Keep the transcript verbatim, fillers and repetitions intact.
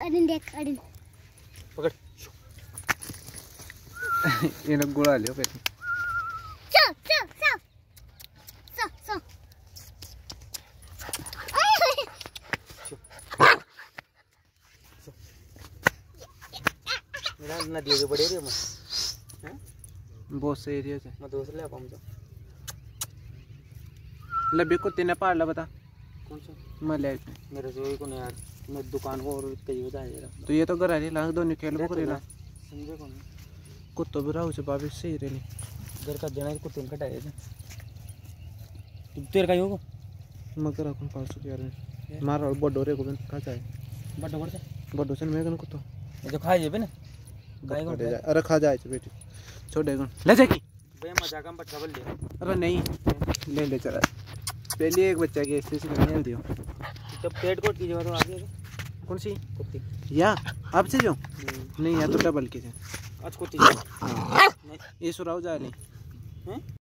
अरिन देख अरिन पकड़ ये ना गोला लियो फिर चल चल चल चल चल मेरा नदी के बड़े रे मैं हैं बहुत से एरिया से मैं दोस्त ले पाऊं तो लबे कुत्ते ने पार ला बता कौन सा मैं ले मेरे से को नहीं यार मैं दुकान को और कई बता दे रहा तो ये तो घर आ रही लाख दो निकल वो करेला समझे कौन कुत्तो भी राहु से बाबे सही रे घर का जना को तीन कटाए थे तू तेरे का होगा मगर अपन पास यार मार और बड़ो रे को बन खा जाए बड़ बड़ बड़ो से मैं कन कुत्तो ये तो खाए जेबे ना गाय को जाए अरे खा जाए बेटी छोड़े गन ले जाएगी बे मजाक में पट्टा ले अरे नहीं ले ले चला पहले एक बच्चा के ऐसे से निकाल दियो तो पेट कोट की जगह तो आगे कौन सी कुत्ती या अब से जो नहीं या तो डबल के से आज कुत्ती नहीं ये सुराव जा नहीं हैं